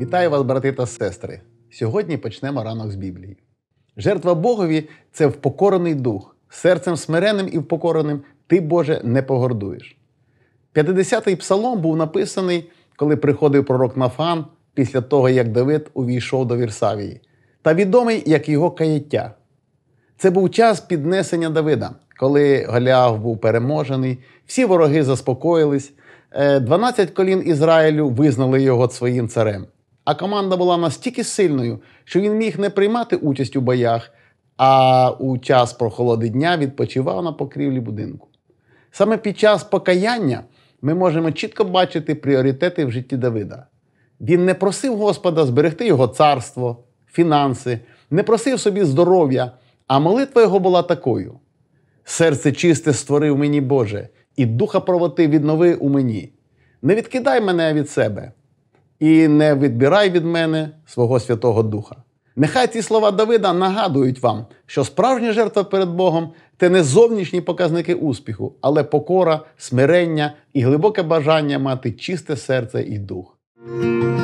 Вітаю вас, брати та сестри! Сьогодні почнемо ранок з Біблії. Жертва Богові – це впокорений дух. Серцем смиренним і впокореним ти, Боже, не погордуєш. 50-й псалом був написаний, коли приходив пророк Нафан після того, як Давид увійшов до Вірсавії, та відомий як його каяття. Це був час піднесення Давида, коли Голіаф був переможений, всі вороги заспокоїлись, 12 колін Ізраїлю визнали його своїм царем. А команда була настільки сильною, що він міг не приймати участь у боях, а у час прохолоди дня відпочивав на покрівлі будинку. Саме під час покаяння ми можемо чітко бачити пріоритети в житті Давида. Він не просив Господа зберегти його царство, фінанси, не просив собі здоров'я, а молитва його була такою: «Серце чисте створив мені, Боже, і духа правоти віднови у мені. Не відкидай мене від себе, і не відбирай від мене свого Святого Духа». Нехай ці слова Давида нагадують вам, що справжня жертва перед Богом – це не зовнішні показники успіху, але покора, смирення і глибоке бажання мати чисте серце і дух.